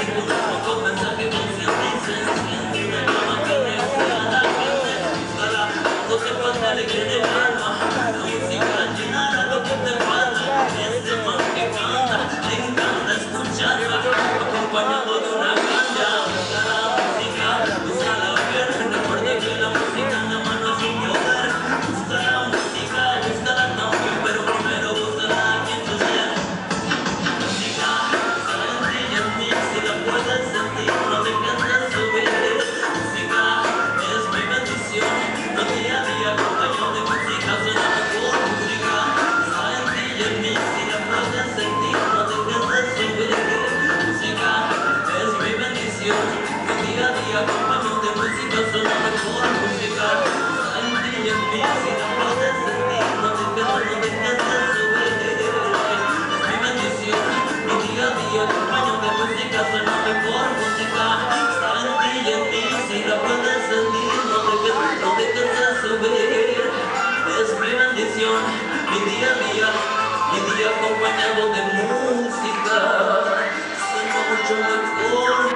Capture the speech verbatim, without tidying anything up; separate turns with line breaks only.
Acompañado de una ganja, busca la música, usa la pierna, recuerda que la música en la mano es un poder. Busca la música, búscala también, pero primero búscala a quien tú seas. Música, está en ti y en mí, si la puedes sentir, no te canses de subir. Música es mi bendición, no día a día acompañado de música, suena mejor. Música está en ti y en mí, si la puedes sentir, no te canses de subir. Es mi bendición, mi día a día acompañado de música, suena mejor. Música está en ti y en mí, si la puedes sentir, no te canses, no te canses de subir. Es mi bendición, mi día a día acompañado de música, suena mejor. Música está en ti y en mí, si la puedes sentir, no te canses, no te canses de subir. Es mi bendición, mi día a día, mi día acompañado de música, suena mucho mejor.